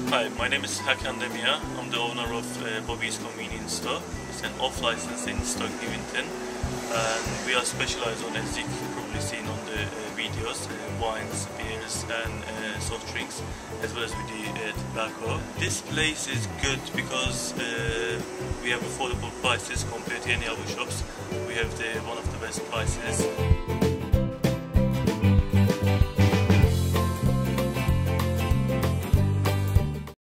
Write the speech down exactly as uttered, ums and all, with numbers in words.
Hi, my name is Hakan Demir. I'm the owner of uh, Bobby's Convenience Store. It's an off-license in Stoke Newington, and we are specialized on, as you've probably seen on the uh, videos, uh, wines, beers and uh, soft drinks, as well as with the uh, tobacco. This place is good because uh, we have affordable prices compared to any other shops. We have the, one of the best prices.